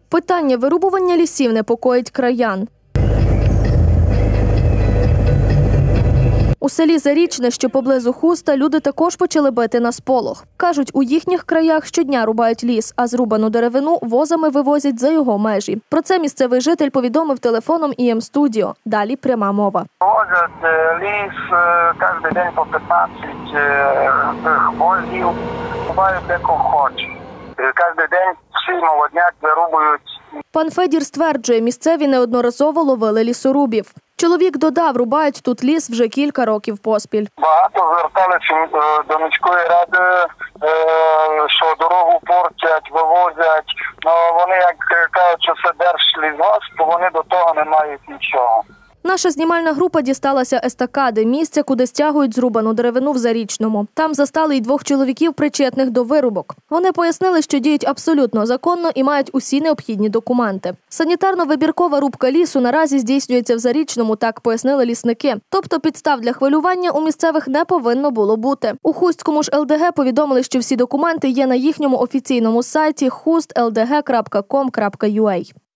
Питання вирубування лісів непокоїть краян. У селі Зарічне, що поблизу Хуста, люди також почали бити на сполох. Кажуть, у їхніх краях щодня рубають ліс, а зрубану деревину возами вивозять за його межі. Про це місцевий житель повідомив телефоном ІМ Студіо. Далі пряма мова. Возять ліс кожен день по 15 возів, рубають де хоче. Кожен день всі молодняк вирубують. Пан Федір стверджує, місцеві неодноразово ловили лісорубів. Чоловік додав, рубають тут ліс вже кілька років поспіль. Багато зверталися до міської ради, що дорогу портять, вивозять. Вони, як кажуть, що це держлісгосп, то вони до того не мають нічого. Наша знімальна група дісталася естакади, місця, куди стягують зрубану деревину в Зарічному. Там застали й 2 чоловіків, причетних до вирубок. Вони пояснили, що діють абсолютно законно і мають усі необхідні документи. Санітарно-вибіркова рубка лісу наразі здійснюється в Зарічному, так пояснили лісники. Тобто підстав для хвилювання у місцевих не повинно було бути. У Хустському ж ЛДГ повідомили, що всі документи є на їхньому офіційному сайті hustldg.com.ua.